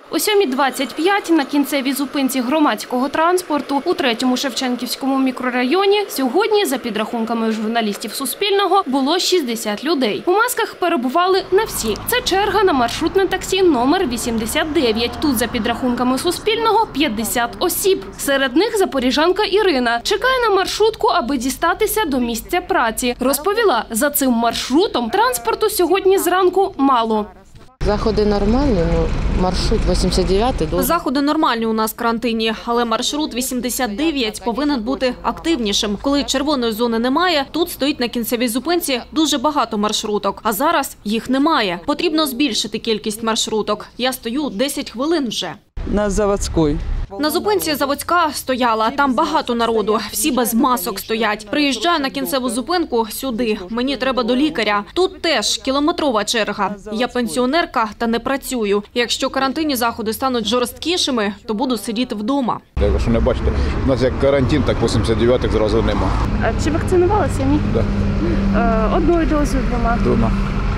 О 7:25 на кінцевій зупинці громадського транспорту у 3-му Шевченківському мікрорайоні сьогодні, за підрахунками журналістів Суспільного, було 60 людей. У масках перебували не всі. Це черга на маршрутне таксі номер 89. Тут, за підрахунками Суспільного, 50 осіб. Серед них запоріжанка Ірина. Чекає на маршрутку, аби дістатися до місця праці. Розповіла, за цим маршрутом транспорту сьогодні зранку мало. Заходи нормальні, маршрут 89-й. Заходи нормальні у нас в карантині, але маршрут 89 повинен бути активнішим. Коли червоної зони немає, тут стоїть на кінцевій зупинці дуже багато маршруток, а зараз їх немає. Потрібно збільшити кількість маршруток. Я стою 10 хвилин вже. На Заводській. На зупинці Заводська стояла, там багато народу, всі без масок стоять. Приїжджаю на кінцеву зупинку сюди, мені треба до лікаря. Тут теж кілометрова черга. Я пенсіонерка та не працюю. Якщо карантинні заходи стануть жорсткішими, то буду сидіти вдома. Якщо не бачите, у нас як карантин, так 89-х зразу нема. А чи вакцинувалися? Ні? Так. Одною дозою, двома?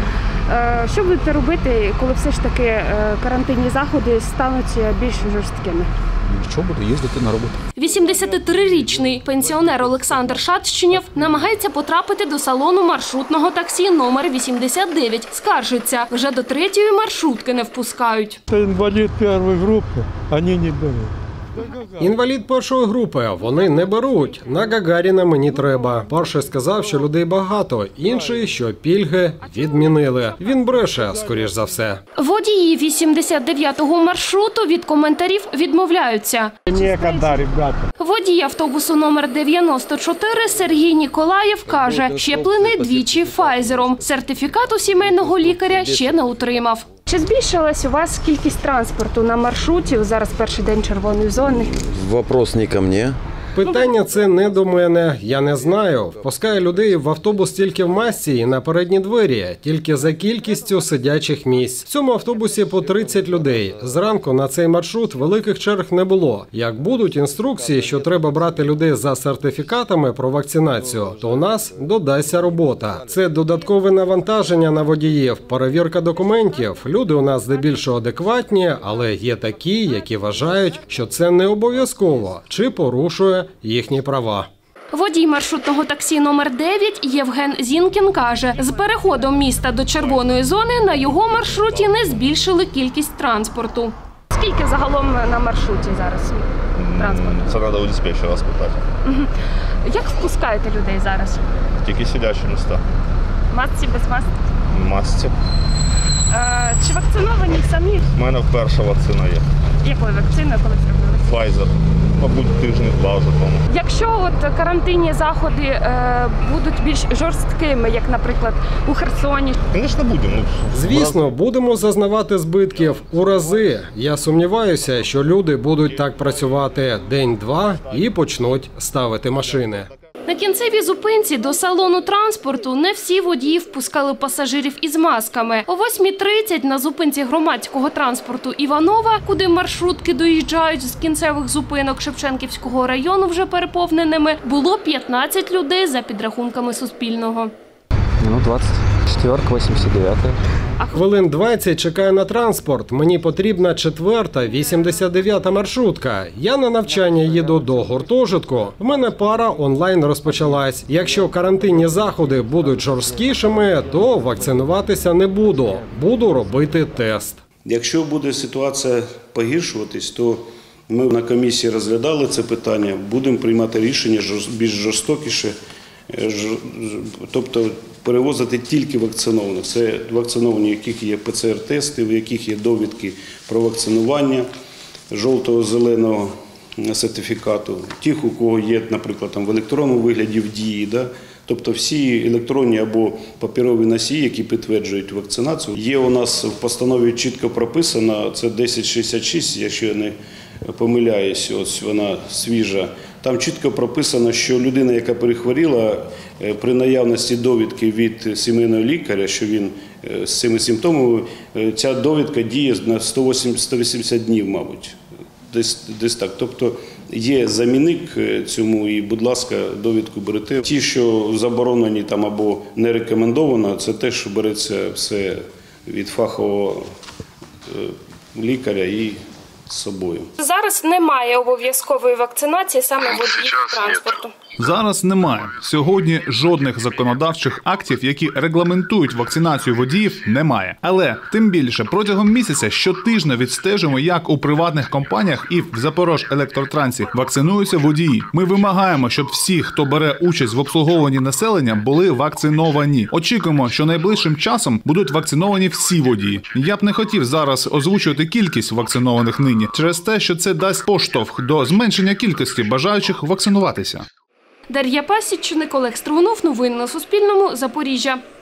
Що будете робити, коли все ж таки карантинні заходи стануть більш жорсткими? Що буду їздити на роботу? 83-річний пенсіонер Олександр Шатщенєв намагається потрапити до салону маршрутного таксі номер 89. Скаржиться, вже до 3-ї маршрутки не впускають. Це інвалід першої групи, вони не беруть. Інвалід першої групи, вони не беруть. На Гагаріна мені треба. Перший сказав, що людей багато, інший, що пільги відмінили. Він бреше, скоріш за все. Водії 89-го маршруту від коментарів відмовляються. Некогда, ребята. Водій автобусу номер 94 Сергій Ніколаєв каже, щеплений двічі Файзером. Сертифікату сімейного лікаря ще не отримав. Чи збільшилась у вас кількість транспорту на маршруті? Зараз перший день червоної зони. Вопрос не ко мне. Питання це не до мене, я не знаю. Впускаю людей в автобус тільки в масці і на передні двері, тільки за кількістю сидячих місць. В цьому автобусі по 30 людей. Зранку на цей маршрут великих черг не було. Як будуть інструкції, що треба брати людей за сертифікатами про вакцинацію, то у нас додасться робота. Це додаткове навантаження на водіїв, перевірка документів. Люди у нас здебільшого адекватні, але є такі, які вважають, що це не обов'язково чи порушує їхні права. Водій маршрутного таксі номер 9 Євген Зінкін каже, з переходом міста до червоної зони на його маршруті не збільшили кількість транспорту. Скільки загалом на маршруті зараз транспорту? Це треба у диспетчера спитати. Як впускаєте людей зараз? Тільки сидячі міста. Масці, без масці? Масці. Чи вакциновані самі? У мене перша вакцина є. Якою вакциною, коли зробили? Pfizer. Мабуть, тиждень-два вже тому. Якщо от карантинні заходи будуть більш жорсткими, як, наприклад, у Херсоні? Звісно, будемо. Звісно, будемо зазнавати збитків у рази. Я сумніваюся, що люди будуть так працювати день-два і почнуть ставити машини. На кінцевій зупинці до салону транспорту не всі водії впускали пасажирів із масками. О 8:30 на зупинці громадського транспорту Іванова, куди маршрутки доїжджають з кінцевих зупинок Шевченківського району вже переповненими, було 15 людей за підрахунками Суспільного. 24-ка, 89-та. Хвилин 20 чекаю на транспорт. Мені потрібна 4-та, 89-та маршрутка. Я на навчання їду до гуртожитку. В мене пара онлайн розпочалась. Якщо карантинні заходи будуть жорсткішими, то вакцинуватися не буду. Буду робити тест. Якщо буде ситуація погіршуватись, то ми на комісії розглядали це питання. Будемо приймати рішення більш жорстокіше, тобто перевозити тільки вакцинованих. Це вакциновані, у яких є ПЦР-тести, у яких є довідки про вакцинування жовтого, зеленого сертифікату. Тих, у кого є, наприклад, в електронному вигляді в дії. Тобто всі електронні або паперові носії, які підтверджують вакцинацію. Є у нас в постанові чітко прописано, це 1066, якщо я не помиляюсь, ось вона свіжа. Там чітко прописано, що людина, яка перехворіла, при наявності довідки від сімейного лікаря, що він з цими симптомами, ця довідка діє на 180 днів, мабуть. Десь так. Тобто є замінник цьому і, будь ласка, довідку берете. Ті, що заборонені там або не рекомендовано, це теж береться все від фахового лікаря і з собою. Зараз немає обов'язкової вакцинації саме водіїв транспорту. Зараз немає. Сьогодні жодних законодавчих актів, які регламентують вакцинацію водіїв, немає. Але тим більше протягом місяця щотижня відстежуємо, як у приватних компаніях і в Запорожелектротрансі вакцинуються водії. Ми вимагаємо, щоб всі, хто бере участь в обслуговуванні населення, були вакциновані. Очікуємо, що найближчим часом будуть вакциновані всі водії. Я б не хотів зараз озвучувати кількість вакцинованих нині, через те, що це дасть поштовх до зменшення кількості бажаючих вакцинуватися. Дар'я Пасічник, Олег Стригунов. Новини на Суспільному. Запоріжжя.